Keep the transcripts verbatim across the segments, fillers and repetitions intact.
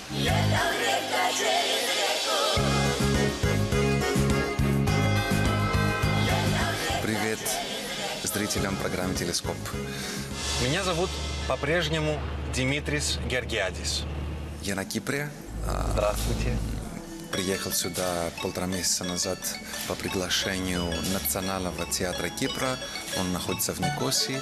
Привет зрителям программы «Телескоп». Меня зовут по-прежнему Димитрис Георгиадис. Я на Кипре. Здравствуйте. Приехал сюда полтора месяца назад по приглашению Национального театра Кипра. Он находится в Никосии.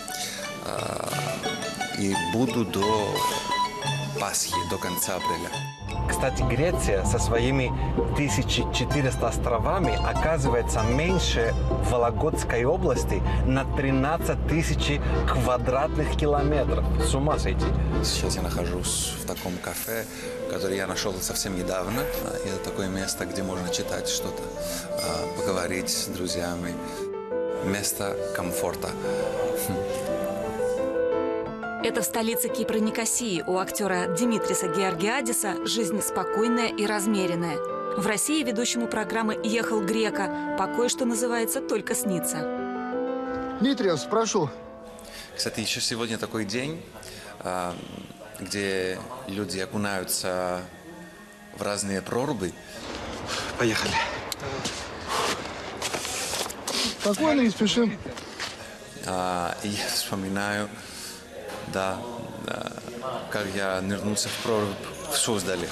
И буду до Пасхи, до конца апреля. Кстати, Греция со своими тысяча четырьмя островами оказывается меньше Вологодской области на тринадцать тысяч квадратных километров. С ума сойти. Сейчас я нахожусь в таком кафе, которое я нашел совсем недавно. Это такое место, где можно читать что-то, поговорить с друзьями. Место комфорта. Это в столице Кипра Никосии. У актера Димитриса Георгиадиса жизнь спокойная и размеренная. В России ведущему программы «Ехал Грека» покой, что называется, только снится. Дмитриев, прошу. Кстати, еще сегодня такой день, где люди окунаются в разные проруби. Поехали. Спокойно, не спешим. И я вспоминаю, да, да, как я нырнулся в прорубь в Суздале.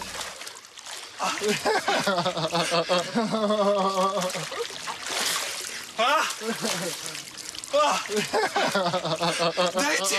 А! А! Дайте!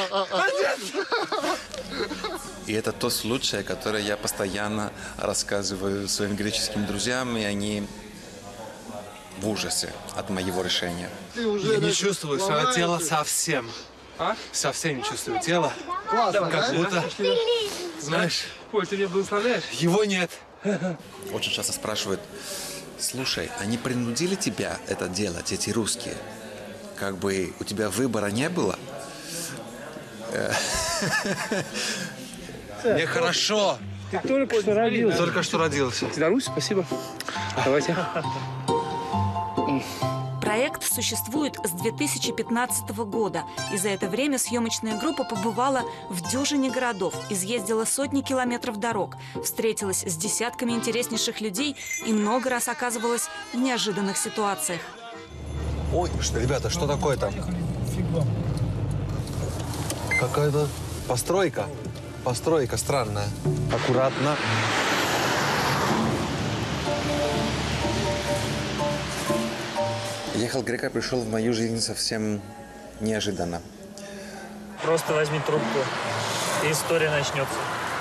И это тот случай, который я постоянно рассказываю своим греческим друзьям, и они в ужасе от моего решения. Я не чувствую свое тело совсем. А? Совсем не чувствую тело. Классно, как да? будто, знаешь, Ой, ты меня благословляешь? его нет. Очень часто спрашивают: слушай, они принудили тебя это делать, эти русские? Как бы у тебя выбора не было? Мне хорошо. Ты только что родился. Только что родился. Беларусь, спасибо. Давайте. Проект существует с две тысячи пятнадцатого года, и за это время съемочная группа побывала в дюжине городов, изъездила сотни километров дорог, встретилась с десятками интереснейших людей и много раз оказывалась в неожиданных ситуациях. Ой, что, ребята, что такое там? Какая-то постройка. Постройка странная. Аккуратно. «Ехал Грека» пришел в мою жизнь совсем неожиданно. Просто возьми трубку, и история начнется.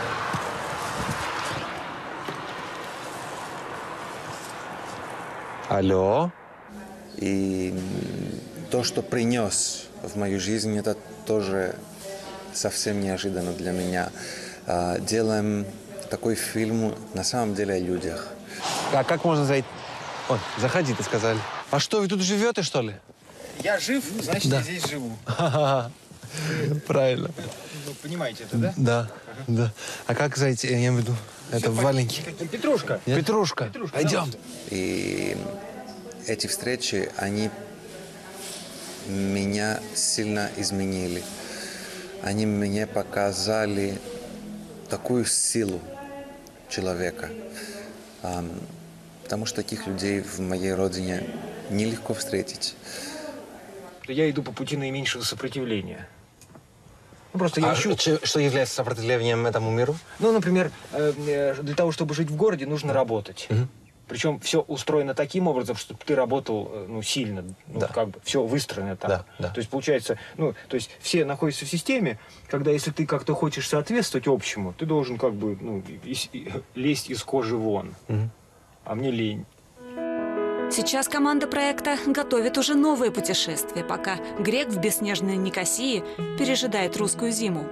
Алло. И то, что принес в мою жизнь, это тоже совсем неожиданно для меня. Делаем такой фильм на самом деле о людях. А как можно зайти? Ой, заходи, ты сказали. А что, вы тут живете, что ли? Я жив, значит, Да. я здесь живу. Правильно. Вы понимаете это, да? Да, да. А как зайти? Я имею в виду, это валенки. Петрушка. Нет? Петрушка. Петрушка, Пойдем. И эти встречи, они меня сильно изменили. Они мне показали такую силу человека. Потому что таких людей в моей родине нелегко встретить. Я иду по пути наименьшего сопротивления. Ну, просто я А ищу... че- что является сопротивлением этому миру? Ну, например, э, э, для того, чтобы жить в городе, нужно работать. Мгм. Причем все устроено таким образом, чтобы ты работал э, ну, сильно. Ну, Да. как бы все выстроено так. Да, да. То есть получается, ну, то есть все находятся в системе, когда если ты как-то хочешь соответствовать общему, ты должен как бы ну, из- и- лезть из кожи вон. Мгм. А мне лень. Сейчас команда проекта готовит уже новое путешествие, пока Грек в бесснежной Никосии пережидает русскую зиму.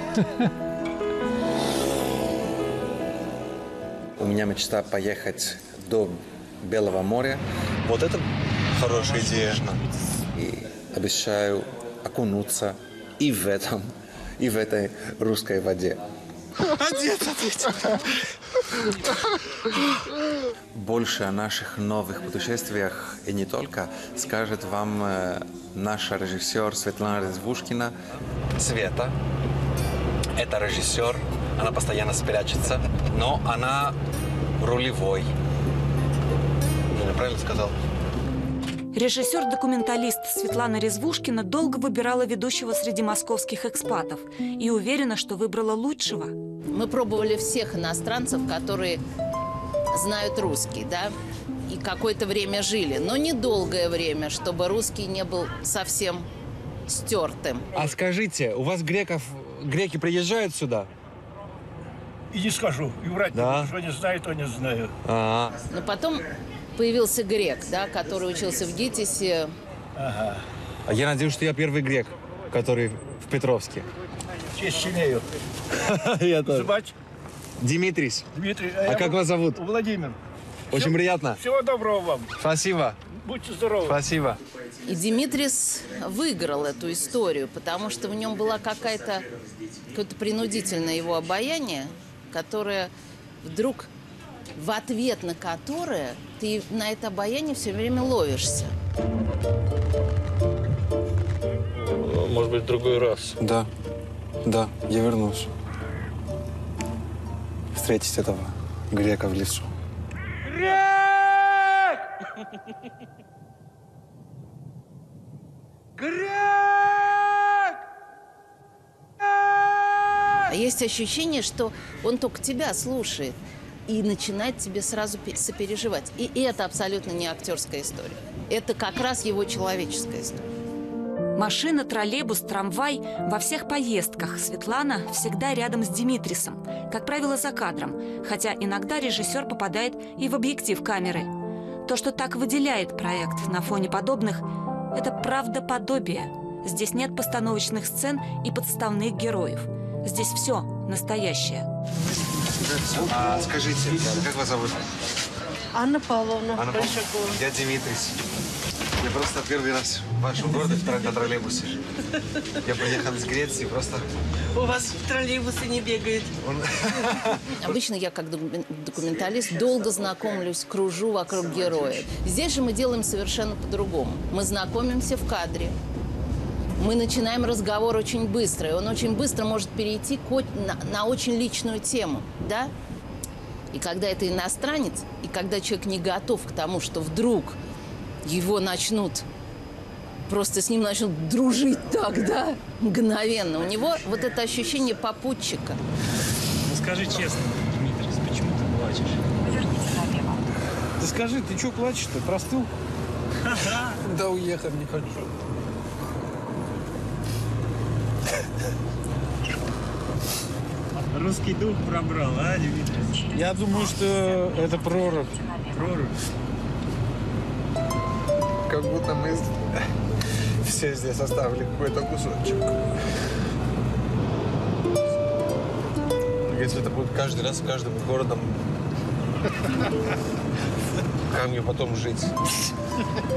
У меня мечта поехать до Белого моря. Вот это хорошая идея. И обещаю окунуться и в этом, и в этой русской воде. Одеться, одеться. Больше о наших новых путешествиях и не только скажет вам э, наша режиссер Светлана Резвушкина. Света. Это режиссер она постоянно спрячется, но она рулевой. Я правильно сказал? Режиссер-документалист Светлана Резвушкина долго выбирала ведущего среди московских экспатов и уверена, что выбрала лучшего. Мы пробовали всех иностранцев, которые знают русский, да, и какое-то время жили, но недолгое время, чтобы русский не был совсем стертым. А скажите, у вас греков, греки приезжают сюда? И не скажу, и врать не Да. буду, что не знаю, то не знаю. А, Но потом появился грек, да, который учился в ГИТИСе. Ага. а я надеюсь, что я первый грек, который в Петровске. Честь имею. Я тоже. Звать Димитрис. Дмитрий. А как вас зовут? Владимир. Очень Всего- приятно. Всего доброго вам. Спасибо. Будьте здоровы. Спасибо. И Димитрис выиграл эту историю, потому что в нем была какая-то, какое-то принудительное его обаяние, которое вдруг, в ответ на которое ты на это обаяние все время ловишься. Может быть, в другой раз. Да, да, я вернусь. Встретить этого грека в лесу. А есть ощущение, что он только тебя слушает и начинает тебе сразу пе- сопереживать. И это абсолютно не актерская история. Это как раз его человеческая история. Машина, троллейбус, трамвай – во всех поездках Светлана всегда рядом с Димитрисом, как правило, за кадром, хотя иногда режиссер попадает и в объектив камеры. То, что так выделяет проект на фоне подобных – это правдоподобие. Здесь нет постановочных сцен и подставных героев. Здесь все настоящее. А, скажите, как вас зовут? Анна Павловна. Анна Павловна, я Димитрис. Я просто первый раз в вашем городе на троллейбусе. Я приехал из Греции, просто... У вас троллейбусы не бегают. Обычно я, как докумен- документалист, долго знакомлюсь, кружу вокруг героя. Здесь же мы делаем совершенно по-другому. Мы знакомимся в кадре. Мы начинаем разговор очень быстро, и он очень быстро может перейти к о- на, на очень личную тему, да? И когда это иностранец, и когда человек не готов к тому, что вдруг его начнут, просто с ним начнут дружить так, да, мгновенно, у него вот это ощущение попутчика. Ну скажи честно, Дмитрий, почему ты плачешь? Ты скажи, ты что плачешь-то? Простыл? Да уехать не хочу. Русский дух пробрал, а, Дмитрий? Я думаю, что это пророк. Пророк. Как будто мы все здесь оставили какой-то кусочек. Если это будет каждый раз, каждым городом, как мне потом жить?